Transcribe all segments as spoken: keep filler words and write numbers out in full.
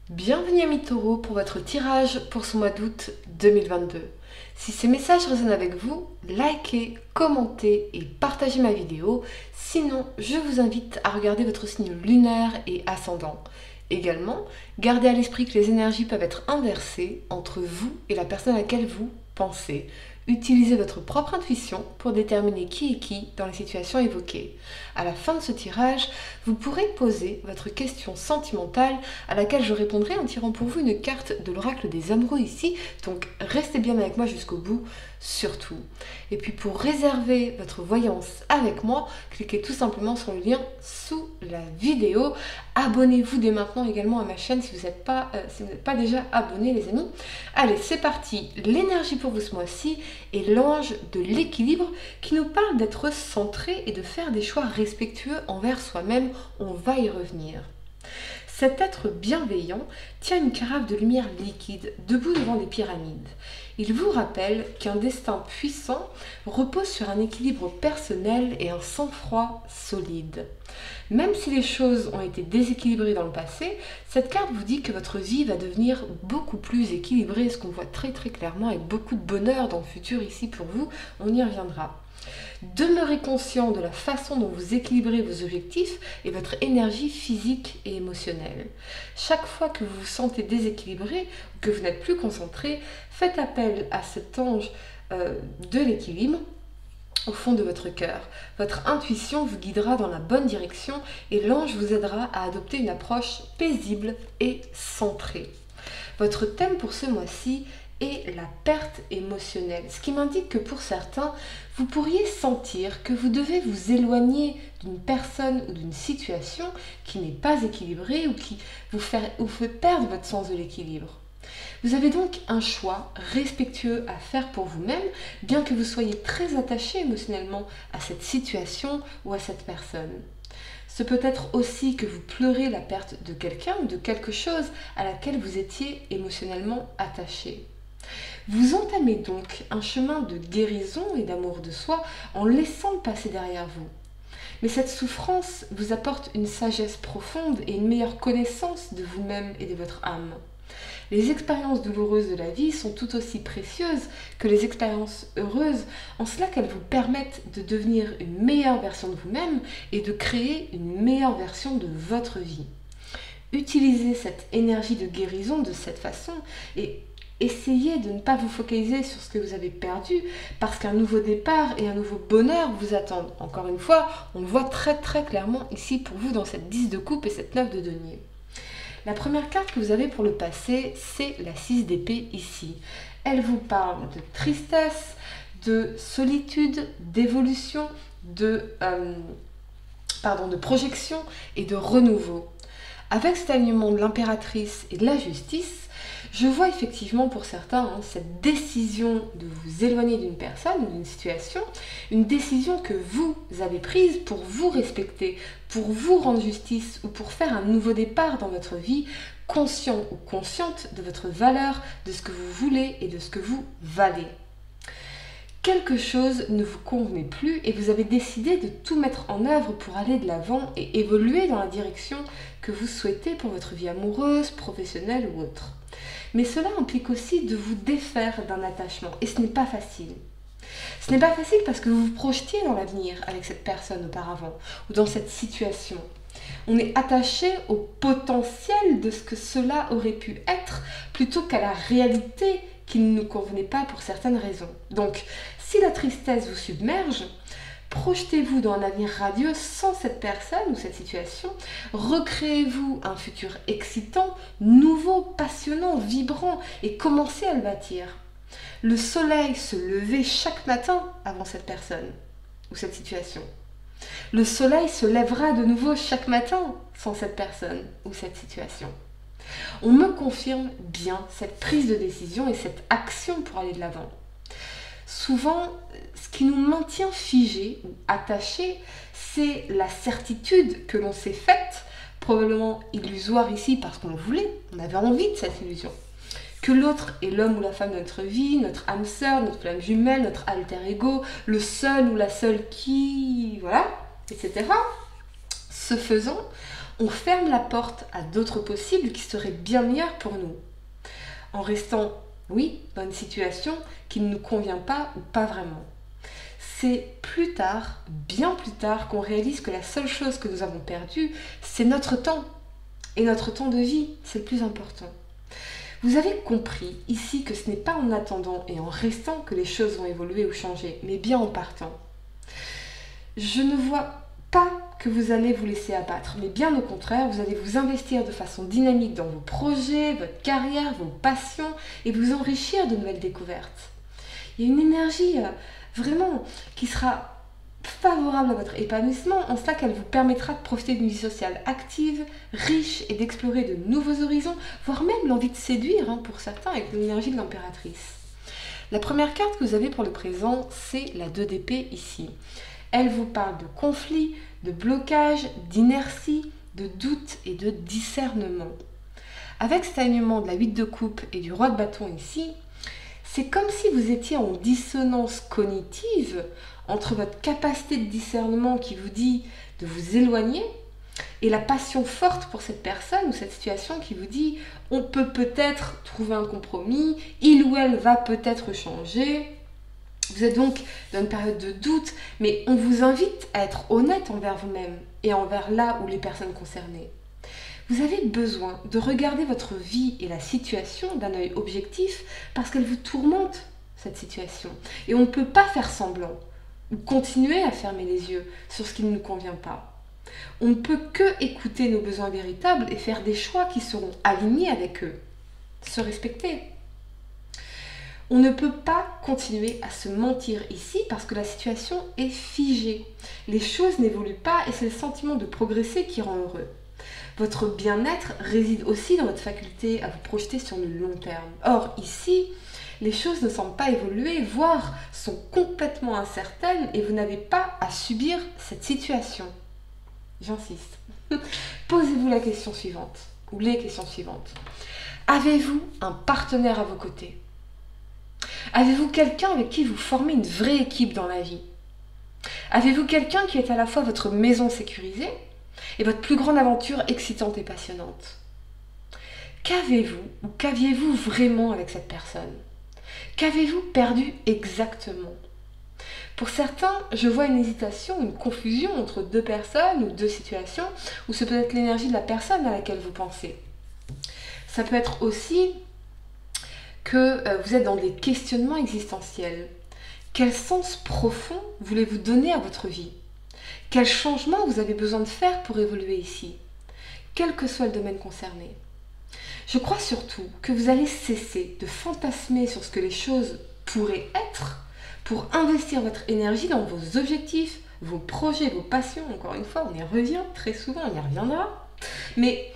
Bienvenue à Mitoro pour votre tirage pour ce mois d'août deux mille vingt-deux. Si ces messages résonnent avec vous, likez, commentez et partagez ma vidéo. Sinon, je vous invite à regarder votre signe lunaire et ascendant. Également, gardez à l'esprit que les énergies peuvent être inversées entre vous et la personne à laquelle vous pensez. Utilisez votre propre intuition pour déterminer qui est qui dans les situations évoquées. À la fin de ce tirage, vous pourrez poser votre question sentimentale à laquelle je répondrai en tirant pour vous une carte de l'oracle des amoureux ici. Donc restez bien avec moi jusqu'au bout, surtout. Et puis pour réserver votre voyance avec moi, cliquez tout simplement sur le lien sous la vidéo. Abonnez-vous dès maintenant également à ma chaîne si vous n'êtes pas, euh, si vous n'êtes pas déjà abonné les amis. Allez, c'est parti. L'énergie pour vous ce mois-ci est l'ange de l'équilibre qui nous parle d'être centré et de faire des choix respectueux envers soi-même. On va y revenir. Cet être bienveillant tient une carafe de lumière liquide debout devant des pyramides. Il vous rappelle qu'un destin puissant repose sur un équilibre personnel et un sang-froid solide. Même si les choses ont été déséquilibrées dans le passé, cette carte vous dit que votre vie va devenir beaucoup plus équilibrée, ce qu'on voit très très clairement avec beaucoup de bonheur dans le futur ici pour vous, on y reviendra. Demeurez conscient de la façon dont vous équilibrez vos objectifs et votre énergie physique et émotionnelle. Chaque fois que vous vous sentez déséquilibré ou que vous n'êtes plus concentré, faites appel à cet ange euh, de l'équilibre au fond de votre cœur. Votre intuition vous guidera dans la bonne direction et l'ange vous aidera à adopter une approche paisible et centrée. Votre thème pour ce mois-ci est la perte émotionnelle, ce qui m'indique que pour certains, vous pourriez sentir que vous devez vous éloigner d'une personne ou d'une situation qui n'est pas équilibrée ou qui vous fait, vous fait perdre votre sens de l'équilibre. Vous avez donc un choix respectueux à faire pour vous-même, bien que vous soyez très attaché émotionnellement à cette situation ou à cette personne. Ce peut être aussi que vous pleurez la perte de quelqu'un ou de quelque chose à laquelle vous étiez émotionnellement attaché. Vous entamez donc un chemin de guérison et d'amour de soi en laissant le passé derrière vous. Mais cette souffrance vous apporte une sagesse profonde et une meilleure connaissance de vous-même et de votre âme. Les expériences douloureuses de la vie sont tout aussi précieuses que les expériences heureuses, en cela qu'elles vous permettent de devenir une meilleure version de vous-même et de créer une meilleure version de votre vie. Utilisez cette énergie de guérison de cette façon et essayez de ne pas vous focaliser sur ce que vous avez perdu parce qu'un nouveau départ et un nouveau bonheur vous attendent. Encore une fois, on le voit très très clairement ici pour vous dans cette dix de coupe et cette neuf de denier. La première carte que vous avez pour le passé, c'est la six d'épée ici. Elle vous parle de tristesse, de solitude, d'évolution, de, euh, pardon, de projection et de renouveau. Avec cet alignement de l'impératrice et de la justice, je vois effectivement pour certains hein, cette décision de vous éloigner d'une personne ou d'une situation, une décision que vous avez prise pour vous respecter, pour vous rendre justice ou pour faire un nouveau départ dans votre vie, conscient ou consciente de votre valeur, de ce que vous voulez et de ce que vous valez. Quelque chose ne vous convenait plus et vous avez décidé de tout mettre en œuvre pour aller de l'avant et évoluer dans la direction que vous souhaitez pour votre vie amoureuse, professionnelle ou autre. Mais cela implique aussi de vous défaire d'un attachement et ce n'est pas facile. Ce n'est pas facile parce que vous vous projetiez dans l'avenir avec cette personne auparavant ou dans cette situation. On est attaché au potentiel de ce que cela aurait pu être plutôt qu'à la réalité qui ne nous convenait pas pour certaines raisons. Donc, si la tristesse vous submerge, projetez-vous dans un avenir radieux sans cette personne ou cette situation. Recréez-vous un futur excitant, nouveau, passionnant, vibrant et commencez à le bâtir. Le soleil se levait chaque matin avant cette personne ou cette situation. Le soleil se lèvera de nouveau chaque matin sans cette personne ou cette situation. On me confirme bien cette prise de décision et cette action pour aller de l'avant. Souvent, ce qui nous maintient figés ou attachés, c'est la certitude que l'on s'est faite, probablement illusoire ici parce qu'on le voulait, on avait envie de cette illusion. Que l'autre est l'homme ou la femme de notre vie, notre âme sœur, notre flamme jumelle, notre alter ego, le seul ou la seule qui... voilà, et cetera. Ce faisant, on ferme la porte à d'autres possibles qui seraient bien meilleurs pour nous. En restant, oui, dans une situation qui ne nous convient pas ou pas vraiment. C'est plus tard, bien plus tard, qu'on réalise que la seule chose que nous avons perdue, c'est notre temps. Et notre temps de vie, c'est le plus important. Vous avez compris ici que ce n'est pas en attendant et en restant que les choses vont évoluer ou changer, mais bien en partant. Je ne vois pas que vous allez vous laisser abattre, mais bien au contraire, vous allez vous investir de façon dynamique dans vos projets, votre carrière, vos passions et vous enrichir de nouvelles découvertes. Il y a une énergie euh, vraiment qui sera favorable à votre épanouissement, en cela qu'elle vous permettra de profiter d'une vie sociale active, riche et d'explorer de nouveaux horizons, voire même l'envie de séduire hein, pour certains avec l'énergie de l'impératrice. La première carte que vous avez pour le présent, c'est la deux d'épée ici. Elle vous parle de conflit, de blocage, d'inertie, de doute et de discernement. Avec cet alignement de la huit de coupe et du roi de bâton ici, c'est comme si vous étiez en dissonance cognitive entre votre capacité de discernement qui vous dit de vous éloigner et la passion forte pour cette personne ou cette situation qui vous dit on peut peut-être trouver un compromis, il ou elle va peut-être changer. Vous êtes donc dans une période de doute, mais on vous invite à être honnête envers vous-même et envers là où les personnes concernées. Vous avez besoin de regarder votre vie et la situation d'un œil objectif parce qu'elle vous tourmente, cette situation. Et on ne peut pas faire semblant ou continuer à fermer les yeux sur ce qui ne nous convient pas. On ne peut que écouter nos besoins véritables et faire des choix qui seront alignés avec eux. Se respecter. On ne peut pas continuer à se mentir ici parce que la situation est figée. Les choses n'évoluent pas et c'est le sentiment de progresser qui rend heureux. Votre bien-être réside aussi dans votre faculté à vous projeter sur le long terme. Or, ici, les choses ne semblent pas évoluer, voire sont complètement incertaines et vous n'avez pas à subir cette situation. J'insiste. Posez-vous la question suivante, ou les questions suivantes. Avez-vous un partenaire à vos côtés ? Avez-vous quelqu'un avec qui vous formez une vraie équipe dans la vie ? Avez-vous quelqu'un qui est à la fois votre maison sécurisée et votre plus grande aventure excitante et passionnante ? Qu'avez-vous ou qu'aviez-vous vraiment avec cette personne ? Qu'avez-vous perdu exactement ? Pour certains, je vois une hésitation, une confusion entre deux personnes ou deux situations, ou c'est peut-être l'énergie de la personne à laquelle vous pensez. Ça peut être aussi que euh, vous êtes dans des questionnements existentiels. Quel sens profond voulez-vous donner à votre vie ? Quel changement vous avez besoin de faire pour évoluer ici ? Quel que soit le domaine concerné. Je crois surtout que vous allez cesser de fantasmer sur ce que les choses pourraient être pour investir votre énergie dans vos objectifs, vos projets, vos passions. Encore une fois, on y revient très souvent, on y reviendra. Mais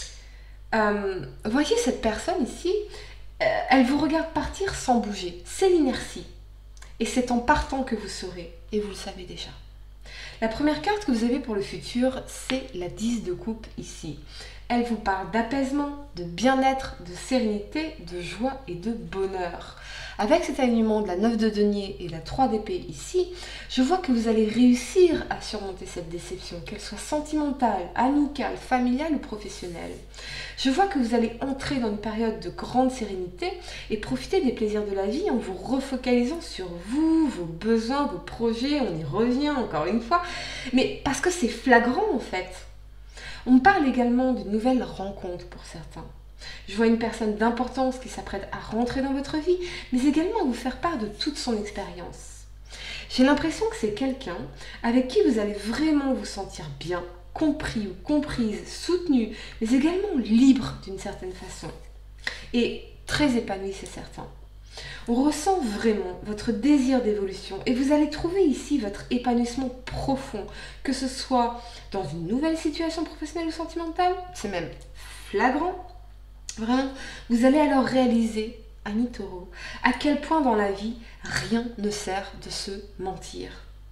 euh, voyez cette personne ici, euh, elle vous regarde partir sans bouger. C'est l'inertie. Et c'est en partant que vous saurez. Et vous le savez déjà. La première carte que vous avez pour le futur, c'est la dix de coupe ici. Elle vous parle d'apaisement, de bien-être, de sérénité, de joie et de bonheur. Avec cet alignement de la neuf de denier et la trois d'épée ici, je vois que vous allez réussir à surmonter cette déception, qu'elle soit sentimentale, amicale, familiale ou professionnelle. Je vois que vous allez entrer dans une période de grande sérénité et profiter des plaisirs de la vie en vous refocalisant sur vous, vos besoins, vos projets, on y revient encore une fois, mais parce que c'est flagrant en fait. On me parle également d'une nouvelle rencontre pour certains. Je vois une personne d'importance qui s'apprête à rentrer dans votre vie, mais également à vous faire part de toute son expérience. J'ai l'impression que c'est quelqu'un avec qui vous allez vraiment vous sentir bien, compris ou comprise, soutenu, mais également libre d'une certaine façon. Et très épanoui, c'est certain. On ressent vraiment votre désir d'évolution et vous allez trouver ici votre épanouissement profond, que ce soit dans une nouvelle situation professionnelle ou sentimentale, c'est même flagrant. Vraiment, vous allez alors réaliser, Ami Taureau, à quel point dans la vie, rien ne sert de se mentir.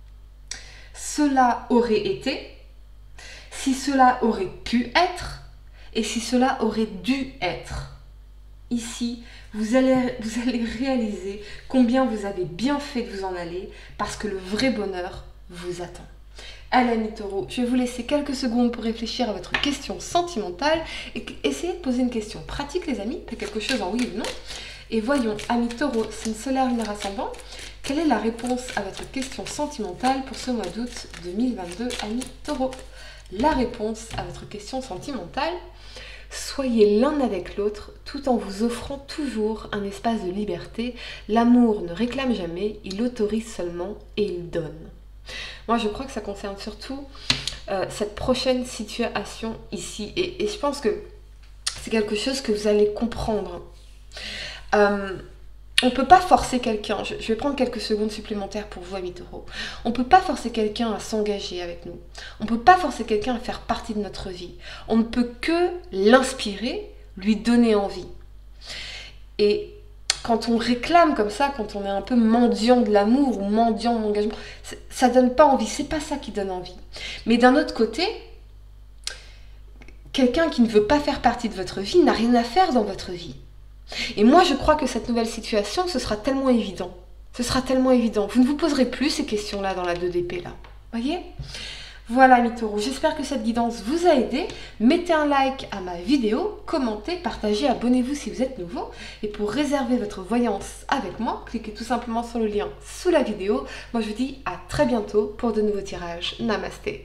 Cela aurait été, si cela aurait pu être, et si cela aurait dû être. Ici, vous allez, vous allez réaliser combien vous avez bien fait de vous en aller parce que le vrai bonheur vous attend. Allez, amis taureaux, je vais vous laisser quelques secondes pour réfléchir à votre question sentimentale et essayez de poser une question pratique, les amis, pas quelque chose en oui ou non. Et voyons, amis taureaux, signe solaire, lunaire ascendant, quelle est la réponse à votre question sentimentale pour ce mois d'août deux mille vingt-deux, amis taureaux? La réponse à votre question sentimentale: soyez l'un avec l'autre tout en vous offrant toujours un espace de liberté. L'amour ne réclame jamais, il autorise seulement et il donne. Moi, je crois que ça concerne surtout euh, cette prochaine situation ici. Et, et je pense que c'est quelque chose que vous allez comprendre. Euh, on ne peut pas forcer quelqu'un. Je, je vais prendre quelques secondes supplémentaires pour vous, amis taureaux. On ne peut pas forcer quelqu'un à s'engager avec nous. On ne peut pas forcer quelqu'un à faire partie de notre vie. On ne peut que l'inspirer, lui donner envie. Et quand on réclame comme ça, quand on est un peu mendiant de l'amour ou mendiant de l'engagement, ça donne pas envie, c'est pas ça qui donne envie. Mais d'un autre côté, quelqu'un qui ne veut pas faire partie de votre vie n'a rien à faire dans votre vie. Et moi, je crois que cette nouvelle situation, ce sera tellement évident. Ce sera tellement évident. Vous ne vous poserez plus ces questions-là dans la deux D P, là. Voyez ? Voilà, amis taureaux, j'espère que cette guidance vous a aidé. Mettez un like à ma vidéo, commentez, partagez, abonnez-vous si vous êtes nouveau. Et pour réserver votre voyance avec moi, cliquez tout simplement sur le lien sous la vidéo. Moi, je vous dis à très bientôt pour de nouveaux tirages. Namasté.